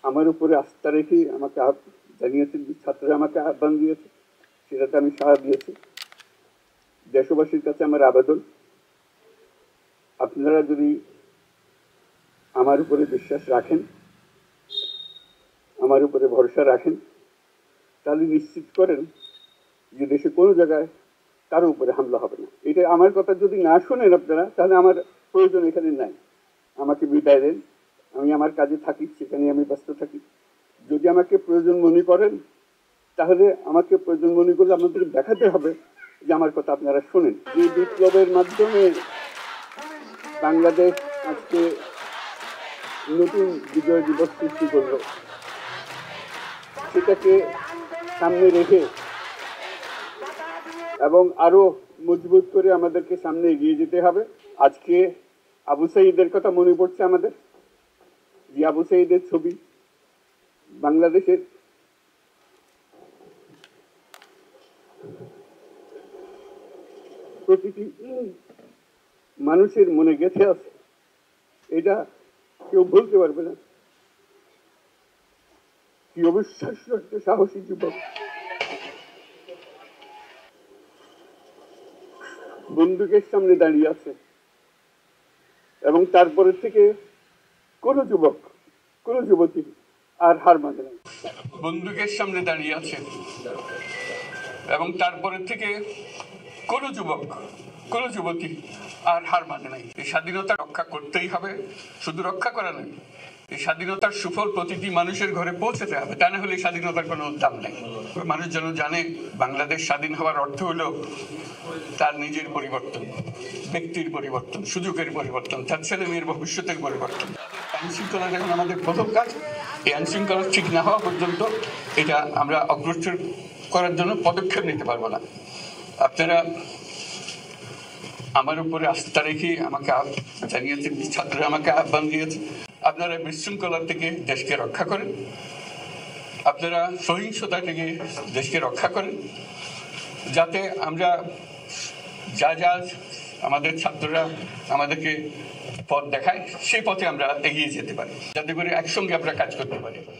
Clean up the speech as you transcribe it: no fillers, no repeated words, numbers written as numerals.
আমার উপরে আস্থা রেখে আমাকে জানিয়েছেন, ছাত্ররা আমাকে আহ্বান দিয়েছে, সেটাতে আমি সাড়া দিয়েছি। দেশবাসীর কাছে আমার আবেদন, আপনারা যদি আমার উপরে বিশ্বাস রাখেন, আমার উপরে ভরসা রাখেন, তাহলে নিশ্চিত করেন যে দেশে কোনো জায়গায় কারো উপরে হামলা হবে না। এটা আমার কথা যদি না শোনেন আপনারা, তাহলে আমার প্রয়োজন এখানে নাই। আমাকে বিদায় দেন, আমি আমার কাজে থাকি, সেখানে আমি ব্যস্ত থাকি। যদি আমাকে প্রয়োজন মনে করেন, তাহলে আমাকে প্রয়োজন মনে করলে আপনাদের দেখাতে হবে যে আমার কথা আপনারা শোনেন। এই বিপ্লবের মাধ্যমে বাংলাদেশ আজকে নতুন বিজয় দিবস সৃষ্টি করল, সেটাকে সামনে রেখে এবং আরো মজবুত করে আমাদেরকে সামনে এগিয়ে যেতে হবে। আজকে আবু সাঈদের কথা মনে পড়ছে আমাদের, যে আবু সাঈদের ছবি বাংলাদেশের প্রতিটি মানুষের মনে গেঁথে আছে, এটা কেউ বলতে পারবে না। কি অবিশ্বাস্য একটা সাহসী যুবক, বন্দুকের সামনে দাঁড়িয়ে আছে, এবং তারপরে থেকে কোনো যুবক, কোনো যুবতী আর হার মানে নাই। বন্দুকের সামনে দাঁড়িয়ে আছে এবং তারপরে থেকে কোনো যুবক, কোনো যুবতী আর হার মানে নাই। এই স্বাধীনতা রক্ষা করতেই হবে, শুধু রক্ষা করা নয়, এই স্বাধীনতার সুফল প্রতিটি মানুষের ঘরে পৌঁছাতে হবে, তা না হলে স্বাধীনতার কোনো দাম নেই। মানুষ যেন জানে বাংলাদেশ স্বাধীন হওয়ার অর্থ হলো তার নিজের পরিবর্তন, ব্যক্তির পরিবর্তন, সুযোগের পরিবর্তন, তার ছেলে মেয়ের ভবিষ্যতের পরিবর্তন। আইন শৃঙ্খলা এখন আমাদের প্রথম কাজ। এই আইন শৃঙ্খলা ঠিক না হওয়া পর্যন্ত এটা আমরা অগ্রসর করার জন্য পদক্ষেপ নিতে পারবো না। আপনারা আমার উপরে আস্থা রেখে আমাকে জানিয়েছেন, ছাত্ররা আমাকে আহ্বান দিয়েছে, আপনারা বিশৃঙ্খলা থেকে দেশকে রক্ষা করেন, আপনারা সহিংসতা থেকে দেশকে রক্ষা করেন, যাতে আমরা যা যা আমাদের ছাত্ররা আমাদেরকে পথ দেখায় সেই পথে আমরা এগিয়ে যেতে পারি, যাতে করে একসঙ্গে আমরা কাজ করতে পারি।